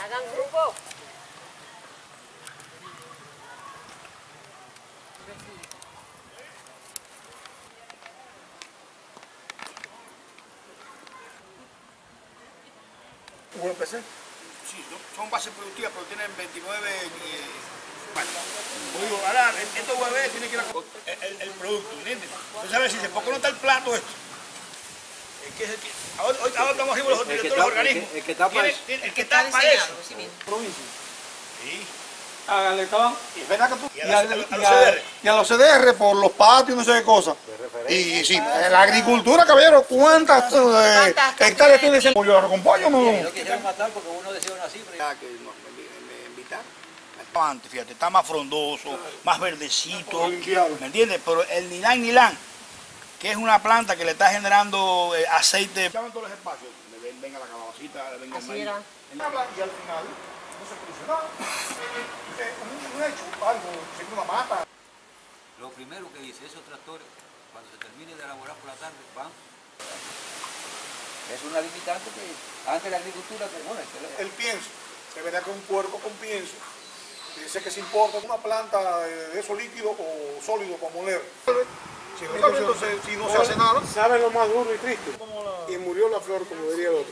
Hagan grupo. ¿Hubo PC? Sí, son bases productivas, pero tienen 29... bueno, digo, ahora estos bebés tienen que ir a el producto, ¿entiendes? Entonces a ver si ¿por qué no está el plato esto? Ahora estamos arriba de todos los organismos. El que está para eso. El que está para eso. Provincia. Sí. Háganle, estaban. Y ven acá tú. Y a los CDR por los patios, no sé qué cosa. Y sí, la agricultura, caballero, ¿cuántas hectáreas tiene ese? ¿Yo lo acompaño o no? Lo quisieron matar porque uno decía una cifra. Que me invitaron. Antes, fíjate, está más frondoso, más verdecito, ¿me entiendes? Pero el Nilan, que es una planta que le está generando aceite. Estaban todos los espacios, venga la calabacita, venga el maíz. Era. Y al final no se produce nada. Un hecho, algo, sin una mata. Lo primero que dice, esos tractores, cuando se termine de elaborar por la tarde, van. Es una limitante que antes la agricultura, bueno, El pienso, se verá con un cuerpo con pienso. Dice que se importa una planta de eso líquido o sólido para moler. Entonces, si no se hace nada. ¿Sabe lo más duro y triste? Y murió la flor, como diría el otro.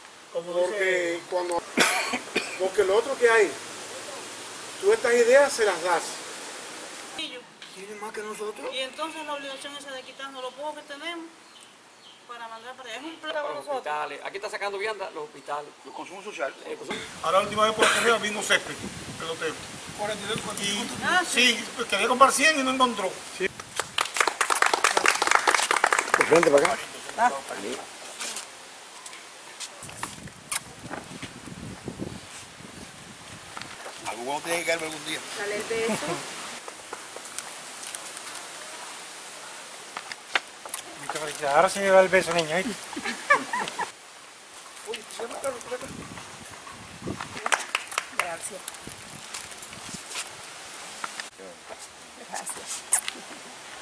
Porque lo otro que hay, tú estas ideas se las das. ¿Tiene más que nosotros? Y entonces la obligación esa de quitarnos lo poco que tenemos para mandar para allá. Es un plan para nosotros. Hospitales. Aquí está sacando vianda los hospitales. Los consumos sociales. Ahora la última vez por la vino césped, pelotero. 42, Sí, quería comprar 100 y no encontró. Sí. De frente para acá. Algo bueno tiene que caerme algún día. Dale el beso. Ahora sí me va el beso, niña. Oye, ¿se llama Carlos por acá? Gracias. Gracias.